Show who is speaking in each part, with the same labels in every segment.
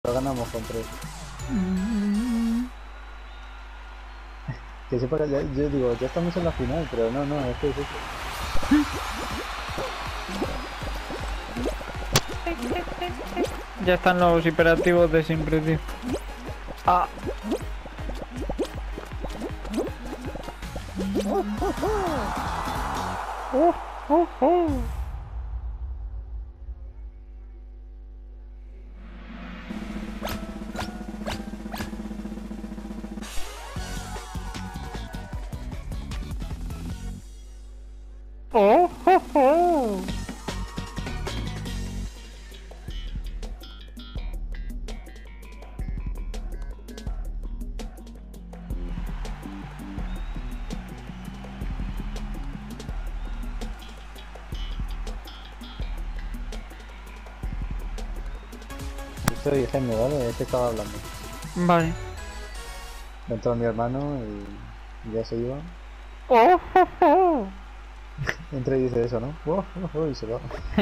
Speaker 1: Lo ganamos con 3. Que sepa que yo digo, ya estamos en la final, pero no, es que es eso.
Speaker 2: Ya están los hiperactivos de siempre, tío. Ah.
Speaker 1: Estoy diciendo, ¿vale? Es que estaba hablando.
Speaker 2: Vale.
Speaker 1: Entró mi hermano y ya se iba. Entra y dice eso, ¿no? Y se va.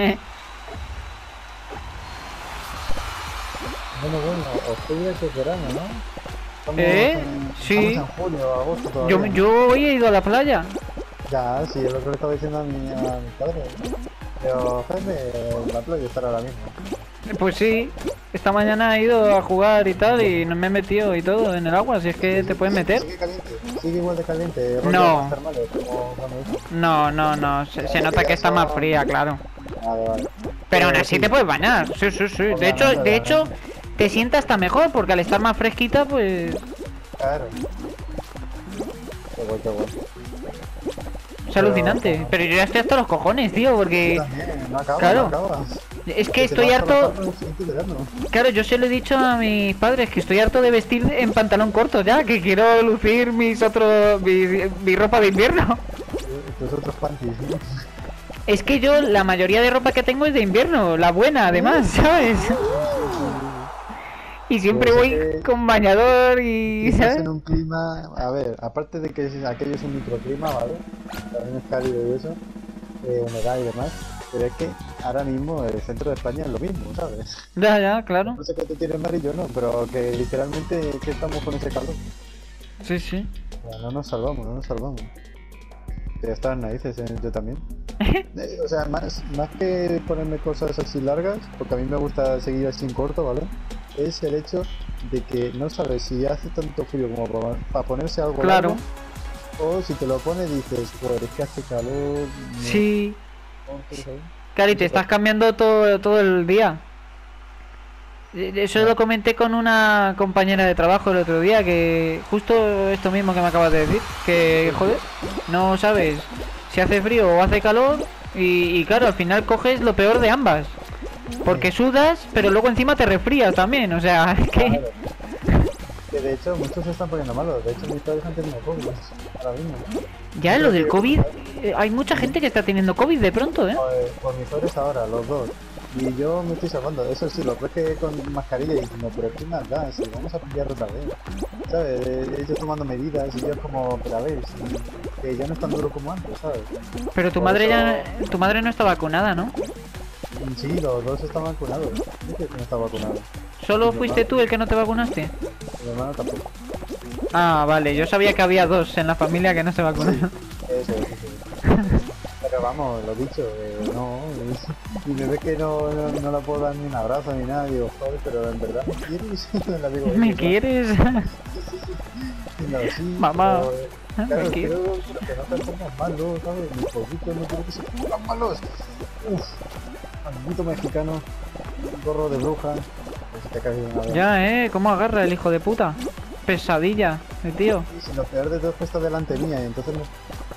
Speaker 1: Bueno, octubre que es verano, ¿no?
Speaker 2: Sí.
Speaker 1: Estamos en julio, agosto todavía.
Speaker 2: Yo hoy he ido a la playa.
Speaker 1: Ya, sí, es lo que le estaba diciendo a mi padre. Pero, Jaime, la playa estará ahora mismo.
Speaker 2: Pues sí. Esta mañana he ido a jugar y tal y no me he metido y todo en el agua, si es que te puedes meter.
Speaker 1: Sigue caliente, sigue igual de caliente.
Speaker 2: No.
Speaker 1: Termales, como
Speaker 2: No. Se nota que está más fría, claro.
Speaker 1: Vale.
Speaker 2: Pero aún así te puedes bañar. Sí. De hecho, te sienta hasta mejor porque al estar más fresquita, pues...
Speaker 1: Claro. Qué guay.
Speaker 2: Es alucinante. Pero yo ya estoy hasta los cojones, tío, porque...
Speaker 1: También, no acabas,
Speaker 2: claro.
Speaker 1: no acabas.
Speaker 2: Es que estoy harto... Claro, yo se lo he dicho a mis padres que estoy harto de vestir en pantalón corto ya, que quiero lucir mi ropa de invierno.
Speaker 1: Tus otros panties, ¿no?
Speaker 2: Es que yo la mayoría de ropa que tengo es de invierno, la buena además, ¿sabes? Y siempre voy con bañador y...
Speaker 1: Estás
Speaker 2: ¿sabes?
Speaker 1: en un clima, a ver, aparte de que aquello es un microclima, ¿vale? También es cálido y eso, humedad y demás, pero es que ahora mismo el centro de España es lo mismo, ¿sabes?
Speaker 2: Ya, claro.
Speaker 1: No sé qué te tiene amarillo, no, pero que literalmente que estamos con ese calor.
Speaker 2: Sí.
Speaker 1: O sea, no nos salvamos. Que están narices, yo también. O sea, más que ponerme cosas así largas, porque a mí me gusta seguir así en corto, ¿vale? Es el hecho de que no sabes si hace tanto frío como para ponerse algo
Speaker 2: Claro.
Speaker 1: largo, o si te lo pones dices, joder, es que hace calor.
Speaker 2: Sí. Claro, y te estás cambiando todo el día. Eso lo comenté con una compañera de trabajo el otro día, que justo esto mismo que me acabas de decir, que joder, no sabes si hace frío o hace calor y claro, al final coges lo peor de ambas. Porque sudas, pero luego encima te resfrías también, o sea, es que...
Speaker 1: Claro. Que de hecho muchos se están poniendo malos, de hecho mis padres han tenido COVID ahora mismo.
Speaker 2: Ya, lo del COVID, hay mucha gente que está teniendo COVID de pronto, ¿eh?
Speaker 1: Por mis padres ahora, los dos. Y yo me estoy salvando, eso sí, lo ves que con mascarilla y no, pero ¿qué más da? Si vamos a pillar otra vez, ¿sabes? Ellos tomando medidas y yo como, pero a ver, que ya no es tan duro como antes, ¿sabes?
Speaker 2: Pero tu madre no está vacunada, ¿no?
Speaker 1: Sí, los dos están vacunados. Dice que no está vacunado.
Speaker 2: ¿Solo fuiste tú el que no te vacunaste?
Speaker 1: Mi hermano tampoco.
Speaker 2: Ah, vale, yo sabía que había dos en la familia que no se vacunaron.
Speaker 1: Eso. Pero vamos, lo dicho, no. Y me ve que no la puedo dar ni un abrazo ni nada. Digo, joder, pero en verdad me quieres.
Speaker 2: ¿Me quieres?
Speaker 1: No, sí,
Speaker 2: Mamá.
Speaker 1: pero, claro,
Speaker 2: ¿Me quieres?
Speaker 1: quiero que no te pongas malos, ¿sabes? Mis pollitos no quiero que se pongan malos. Uf, amiguito mexicano, gorro de bruja. Si te caes de una vez.
Speaker 2: Ya, ¿cómo agarra el hijo de puta? Pesadilla, el tío.
Speaker 1: Y si lo peor de todo es que está delante mía y entonces no...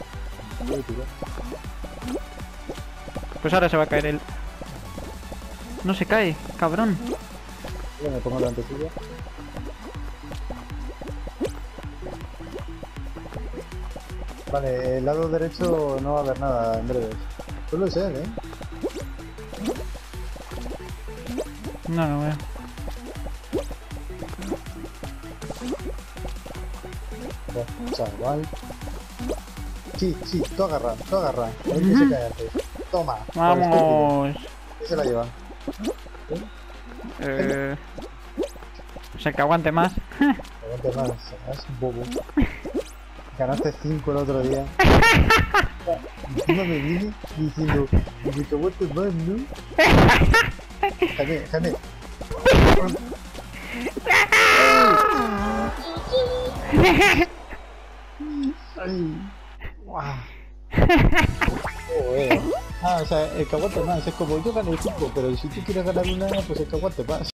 Speaker 2: Pues ahora se va a caer él. No se cae, cabrón.
Speaker 1: Yo me pongo delante suya. Vale, el lado derecho no va a haber nada en breves. Suele ser, ¿eh?
Speaker 2: No lo veo.
Speaker 1: Chaval. Sí, tú agarra. A ver quién se cae antes. Toma.
Speaker 2: Vamos.
Speaker 1: ¿Qué se la lleva?
Speaker 2: sea, que aguante más.
Speaker 1: Aguante más, es un bobo. Ganaste 5 el otro día. Encima me viene diciendo que aguante más, ¿no? Jaime. Ay. Wow. O sea, el que aguante más es como yo gané 5, pero si tú quieres ganar una, pues el que aguante más.